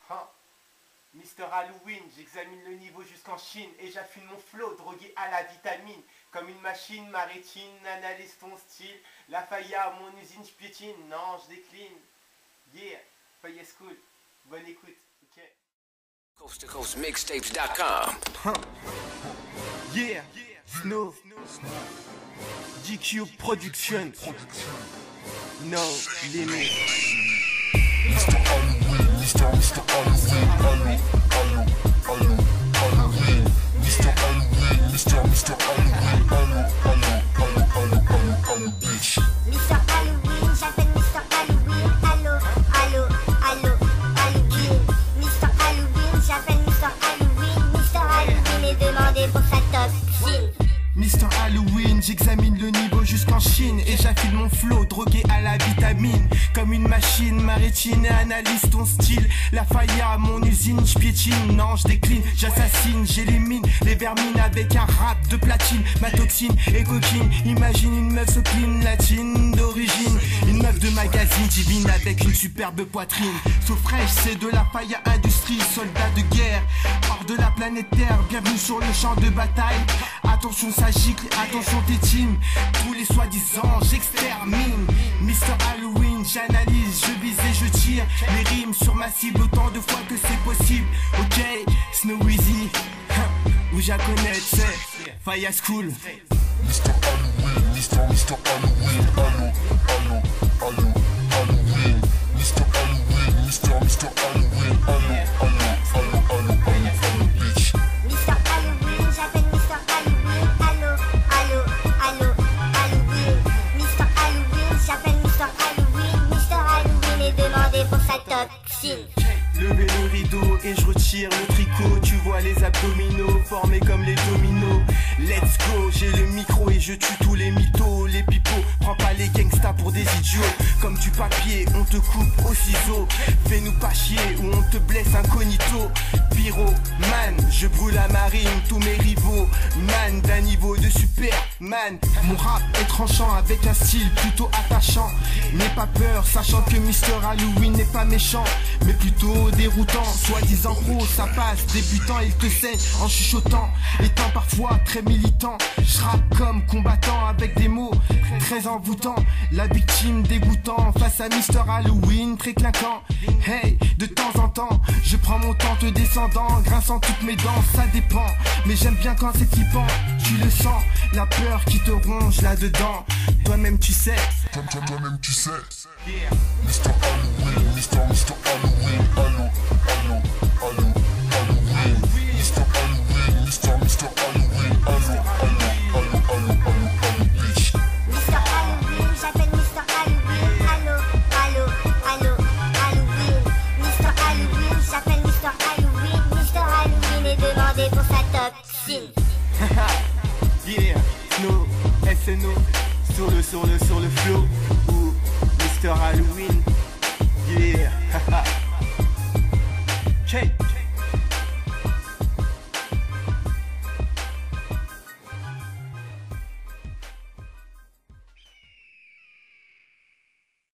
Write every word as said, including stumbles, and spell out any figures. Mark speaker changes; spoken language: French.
Speaker 1: Huh. Mister Halloween, j'examine le niveau jusqu'en Chine et j'affine mon flow, drogué à la vitamine. Comme une machine, ma rétine analyse ton style. La faïa, mon usine, je piétine. Non, je décline. Yeah, Faïa School. Bonne écoute, ok.
Speaker 2: Coast to coast mixtapes dot com.
Speaker 1: Huh. Yeah, Snow. D Q Production. No limit.
Speaker 3: Mister Halloween, Mister Mister Halloween, Hallo, Hallo, Hallo, Halloween. Mister Halloween, Mister Mister Halloween, Hallo, Hallo, Hallo, Hallo, Hallo, Hallo, bitch.
Speaker 4: Mister Halloween, j'appelle Mister Halloween, Hallo, Hallo, Hallo, Halloween. Mister Halloween, j'appelle Mister Halloween, Mister Halloween est demandé pour sa toxine.
Speaker 1: Mister Halloween, j'examine le niveau jusqu'en Chine et j'affine mon flow, drogué à la vitamine. Comme une machine, ma rétine analyse ton style. La faïa, mon usine, je piétine. Non, je décline, j'assassine, j'élimine les vermines avec un rap de platine. Ma toxine est coquine, imagine une meuf so clean, latine d'origine. Une meuf de magazine divine avec une superbe poitrine. So fraîche, c'est de la faïa industrie, soldat de guerre. Hors de la planète Terre, bienvenue sur le champ de bataille. Attention ça gicle, attention tétine. Tous les soi-disant j'extermine. Mister Halloween, j'analyse, je vise et je tire les rimes sur ma cible autant de fois que c'est possible. Ok, Snow Easy, où j'ai connais, c'est Faïa School.
Speaker 3: Mister Halloween, Mister Mister Halloween, Hallo, Hallo, Hallo, Halloween. Mister Halloween, Mister Mister Halloween, Hallo, Hallo, Hallo, Hallo, Hallo, Hallo, bitch.
Speaker 4: Mister Halloween, j'appelle Mister Halloween, Hallo, Hallo, Hallo, Halloween. Mister Halloween, j'appelle Mister Halloween, Mister Halloween est demandé pour sa toxine.
Speaker 1: Levez le rideau et je retire le tricot. Tu vois les abdominaux formés comme les dominos. Let's go, j'ai le micro et je tue tous les mythos, les pipeaux. Prends pas les gangsters pour des idiots. Comme du papier, on te coupe au ciseau. Fais-nous pas chier ou on te blesse incognito. Pyro, man, je brûle la marine, tous mes rivaux. Man, d'un niveau de Superman. Mon rap est tranchant avec un style plutôt attachant. N'aie pas peur, sachant que Mister Halloween n'est pas méchant, mais plutôt déroutant. Soi-disant pro, ça passe. Débutant, il te saigne en chuchotant. Étant parfois très militant, je rappe comme combattant avec des mots très envoûtants. La victime dégoûtant face à Mister Halloween très clinquant. Hey, de temps en temps, je prends mon temps te descendant, grinçant toutes mes dents, ça dépend. Mais j'aime bien quand c'est flippant, tu le sens, la peur qui te ronge là-dedans. Toi-même tu sais.
Speaker 3: Toi-même tu sais. Mister Halloween, Mister Mister Halloween, Hallo, Hallo, Hallo, Halloween. Mister Halloween, Mister Mister Halloween, Hallo, Hallo, Hallo, Hallo, Hallo, Hallo, bitch.
Speaker 4: Mister Halloween, j'appelle Mister Halloween, Hallo, Hallo, Hallo, Halloween. Mister Halloween, j'appelle Mister Halloween, Mister Halloween est demandé pour sa toxine.
Speaker 1: Yeah, Snow, S N O, sur le, sur le, sur le flow, ou Mister Halloween, yeah, haha. Check.